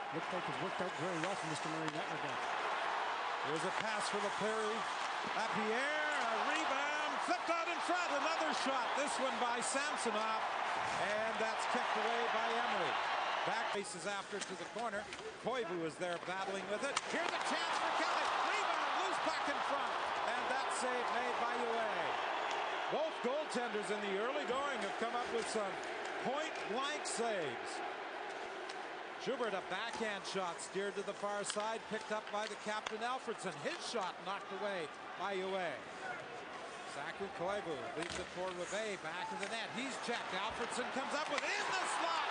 looked like it's worked out very well for Mr. Murray in that regard. Here's a pass for Lapierre. Lapierre, a rebound, flipped out in front, another shot. This one by Samsonov, and that's kicked away by Emery. Back faces after to the corner. Koivu is there battling with it. Here's a chance for Kelly. Rebound, loose puck in front, and that save made by Yue. Both goaltenders in the early going have come up with some point-blank saves. Schubert, a backhand shot, steered to the far side, picked up by the captain Alfredsson. His shot knocked away by Yue. Saku Koivu leads it for Rivet, back of the net. He's checked. Alfredsson comes up with in the slot.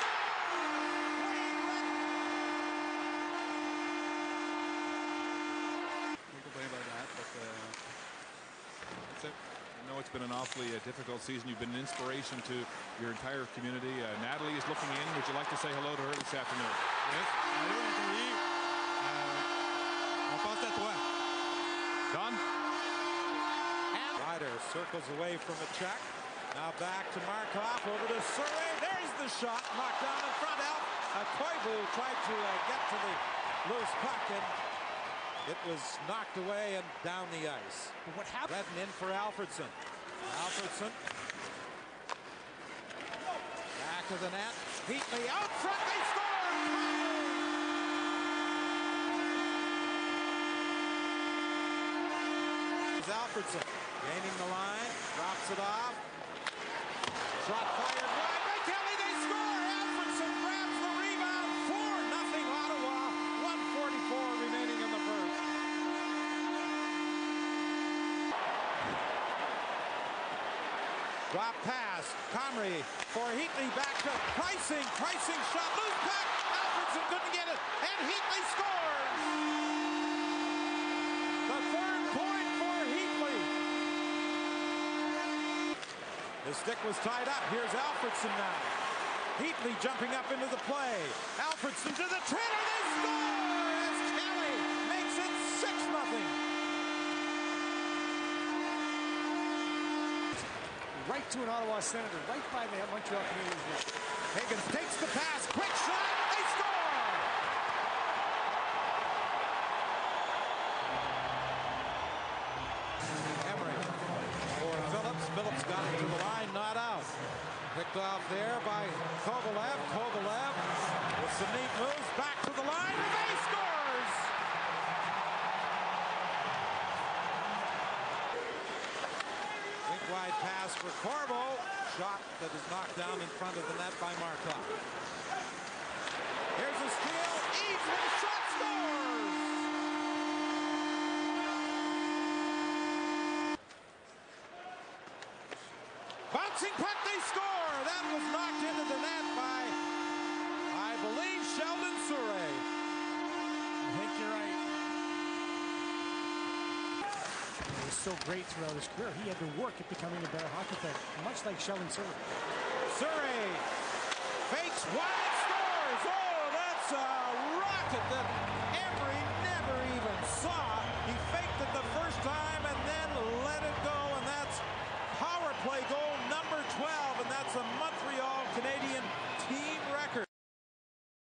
Can't complain about that, but that's it. I know it's been an awfully difficult season. You've been an inspiration to your entire community. Natalie is looking in. Would you like to say hello to her this afternoon? Yes. Allô, Anthony. On pense à toi. Don? Ryder circles away from a check. Now back to Markov, over to Surrey. There's the shot, knocked down in front. Koivu tried to get to the loose puck, and it was knocked away and down the ice. But what happened? Redden in for Alfredsson. Alfredsson. Back of the net. Heatley out front. They score! Alfredsson gaining the line. Drops it off. Shot fired wide by Kelly. They score! Alfredsson grabs the rebound. 4-0 Ottawa. 1:44 remaining in the first. Drop pass. Comrie for Heatley, back to Pricing. Pricing shot. Loose puck. Alfredsson couldn't get it. And Heatley scores. The third point for Heatley. The stick was tied up. Here's Alfredsson now. Heatley jumping up into the play. Alfredsson to the trailer. They score as Kelly makes it 6-0. Right to an Ottawa Senator, right by the Montreal Canadiens. Higgins takes the pass, quick shot, they score! Emery for Phillips. Phillips got it to the line, not out. Picked off there by Kovalev. Kovalev with some neat moves, back to the line, Rivet scores! Wide pass for Corbo. Shot that is knocked down in front of the net by Markov. Here's a steal. Easily shot, scores! Bouncing puck, they score! That was knocked into the net by, I believe, Sheldon Surrey. I think you're right. So great throughout his career. He had to work at becoming a better hockey player, much like Sheldon Surrey. Surrey fakes wide, scores. Oh, that's a rocket that